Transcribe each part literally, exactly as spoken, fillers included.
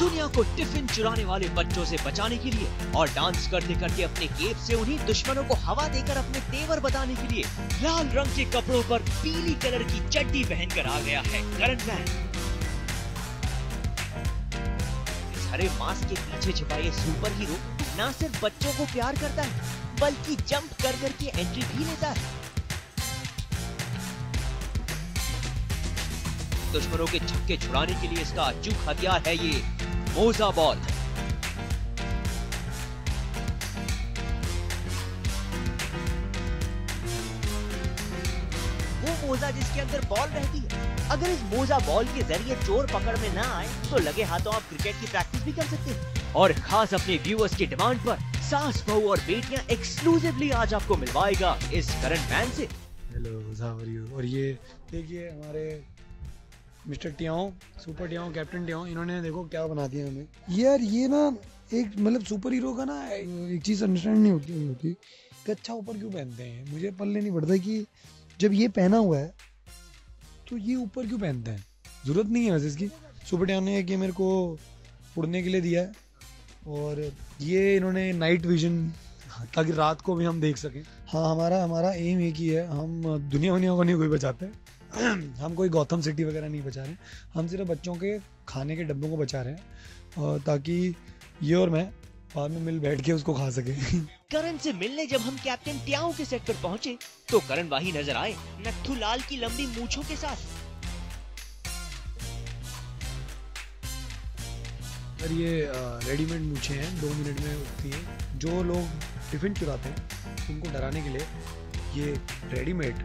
दुनिया को टिफिन चुराने वाले बच्चों से बचाने के लिए और डांस करते करते अपने केप से उन्हीं दुश्मनों को हवा देकर अपने तेवर बताने के लिए लाल रंग के कपड़ों पर पीली कलर की चड्डी पहनकर आ गया है करण मैन। इस हरे मास्क के पीछे छिपा ये सुपर हीरो न सिर्फ बच्चों को प्यार करता है बल्कि जंप कर कर के एंट्री भी लेता है। दुश्मनों के छक्के छुड़ाने के लिए इसका अचूक हथियार है ये मोजा बॉल। वो मोजा जिसके अंदर बॉल रहती है। अगर इस मोजा बॉल के जरिए चोर पकड़ में ना आए तो लगे हाथों आप क्रिकेट की प्रैक्टिस भी कर सकते हैं। और खास अपने व्यूअर्स की डिमांड पर सास बहू और बेटियां एक्सक्लूसिवली आज आपको मिलवाएगा इस करण मैन से। Hello, how are you. और ये देखिए हमारे मिस्टर टियाओ, सुपर टियाओ, कैप्टन टियाओ, इन्होंने देखो क्या बना दिया हमें। यार ये ना एक मतलब सुपर हीरो का ना एक चीज़ अंडरस्टैंड नहीं होती होती कि अच्छा ऊपर क्यों पहनते हैं। मुझे पल्ले नहीं पड़ता कि जब ये पहना हुआ है तो ये ऊपर क्यों पहनते हैं, ज़रूरत नहीं है वैसे इसकी। सुपर टियाओ ने ये मेरे को उड़ने के लिए दिया है और ये इन्होंने नाइट विजन ताकि रात को भी हम देख सकें। हाँ, हमारा हमारा एम एक ही है, हम दुनिया दुनिया को नहीं कोई बचाते। हम कोई गौतम सिटी वगैरह नहीं बचा रहे, हम सिर्फ बच्चों के खाने के डब्बों को बचा रहे हैं ताकि ये और मैं बाद में मिल बैठ के उसको खा सके। करण से मिलने जब हम कैप्टन टियाओ के सेट पर पहुंचे तो करण वही नजर आए नत्थू लाल की लंबी मूंछों के साथ। सर ये रेडीमेड मूंछें हैं, दो मिनट में उगती हैं। जो लोग टिफिन चुराते हैं उनको डराने के लिए ये रेडीमेड।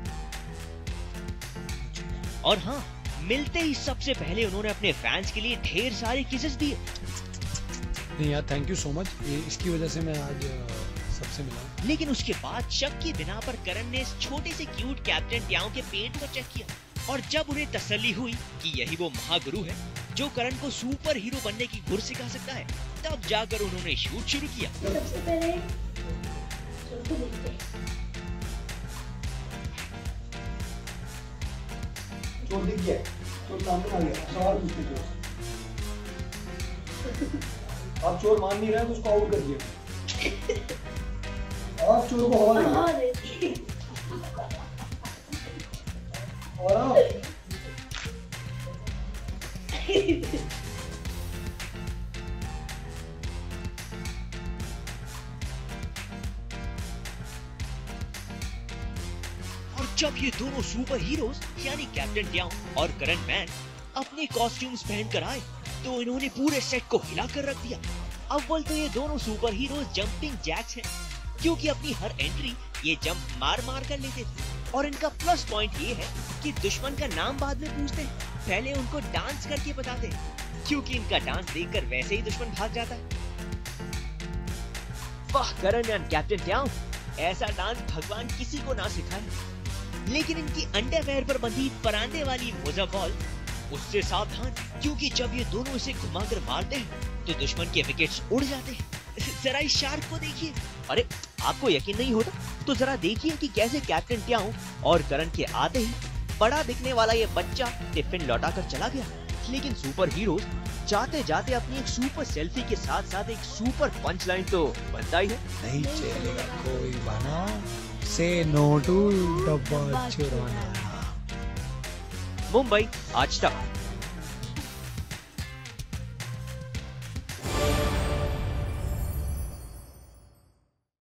और हाँ, मिलते ही सबसे पहले उन्होंने अपने फैंस के लिए ढेर सारे किसेस दिए। नहीं यार, थैंक यू सो मच, ये इसकी वजह से मैं आज सबसे मिला। लेकिन उसके बाद शक की बिना पर करण ने इस छोटे से क्यूट कैप्टन टियाओ के पेट को चेक किया और जब उन्हें तसल्ली हुई कि यही वो महागुरु है जो करण को सुपर हीरो बनने की गुर सिखा सकता है, तब जाकर उन्होंने शूट शुरू किया। सबसे पहले चोर को देखते हैं। चोर दिख गया, चोर सामने आ गया, सवाल पूछते चोर। आप चोर मान नहीं रहे तो उसको आउट कर दिया। आप चोर को हवा देंगे। और आप और जब ये दोनों सुपर हीरोज यानी कैप्टन टियाओ और करण मैन अपने कॉस्ट्यूम्स पहनकर आए तो इन्होंने पूरे सेट को हिला कर रख दिया। अव्वल तो ये दोनों सुपर हीरोज जंपिंग जैक्स हैं क्योंकि अपनी हर एंट्री ये जंप मार मार कर लेते थे। और इनका प्लस पॉइंट ये है कि दुश्मन का नाम बाद में पूछते हैं, पहले उनको डांस करके बताते हैं क्योंकि इनका डांस देखकर वैसे ही दुश्मन भाग जाता है। वाह करण एंड कैप्टन टियाओ, ऐसा डांस भगवान किसी को ना सिखाए। लेकिन इनकी अंडरवेयर पर बंधी परांदे वाली मोजा बॉल उससे सावधान, क्योंकि जब ये दोनों इसे घुमाकर मारते हैं तो दुश्मन के विकेट्स उड़ जाते हैं। जरा इस शार्क को देखिए। अरे आपको यकीन नहीं होता तो जरा देखिए कि कैसे कैप्टन टियाओ और करण के आते ही बड़ा दिखने वाला ये बच्चा टिफिन लौटा कर चला गया। लेकिन सुपर हीरोज जाते जाते अपनी एक सुपर सेल्फी के साथ साथ एक सुपर पंच लाइन तो बनता ही है। नहीं चलेगा कोई बहाना, से नो टू डब्बा चुराना। मुंबई आज तक।